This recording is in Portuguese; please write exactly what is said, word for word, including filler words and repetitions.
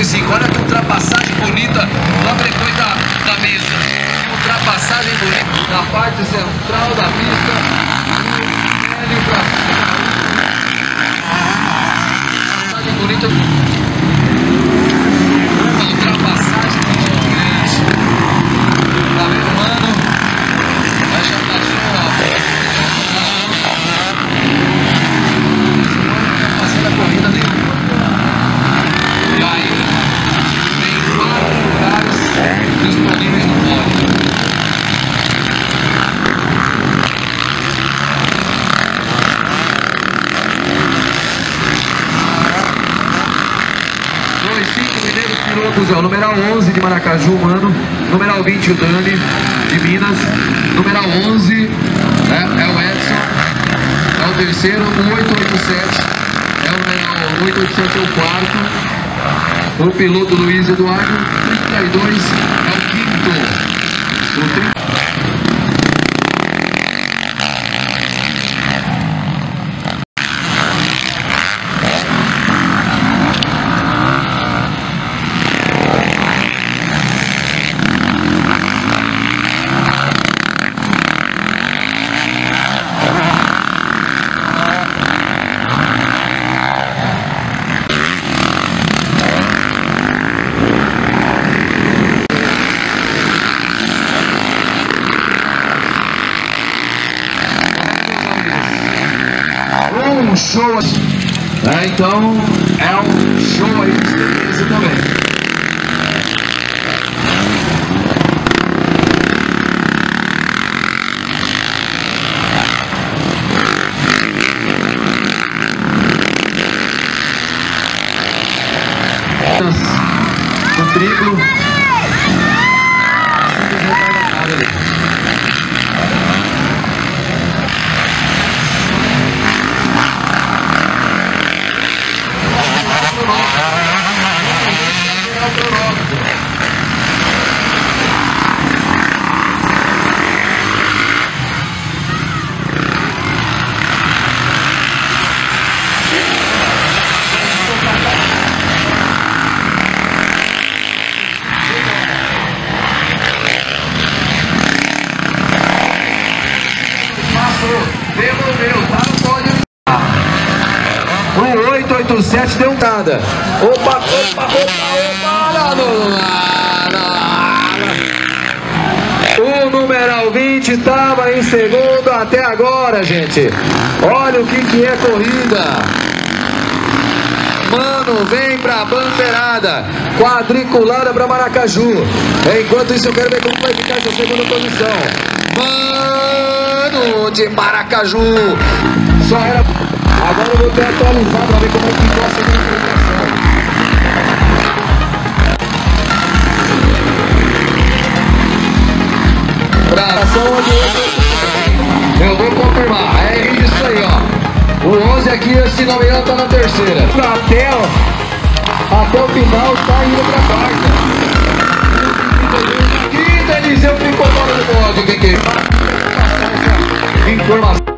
e cinco. Olha que ultrapassagem bonita logo depois da, da mesa. Ultrapassagem bonita na parte central da pista. Ele pra cima. Ultrapassagem bonita. Uma ultrapassagem gigante. Tá vendo, mano? Acho que passou, ó. Passando a corrida dele. E aí, tem quatro lugares disponíveis no pódio. Dois, cinco primeiros pilotos, é o numeral onze de Maracaju, mano. Numeral vinte, o Dani, de Minas. Numeral onze, é, é o Edson. É o terceiro, o oito oito sete. É o numeral oito oito sete, é o quarto. O piloto Luiz Eduardo. trinta e dois é o quinto. O trinta... Um show, é, então é um show aí de experiência também. No triplo. Devolveu, tá no pódio. O oito oito sete deu nada. Opa, opa, opa, opa. Não, não, não. O numeral vinte estava em segundo até agora, gente. Olha o que que é corrida. Mano, vem pra bandeirada. Quadriculada pra Maracaju. Enquanto isso eu quero ver como vai ficar essa segunda posição. Mano de Maracaju. Só era... Agora eu vou ter atualizado pra ver como é que ficou a segunda posição. Tração onde eu vou confirmar. É isso aí, ó. O onze aqui, se não me engano, tá na terceira. Até, ó, até o final tá indo pra quarta. Que Eliseu ficou fora do pódio, que que? Informação.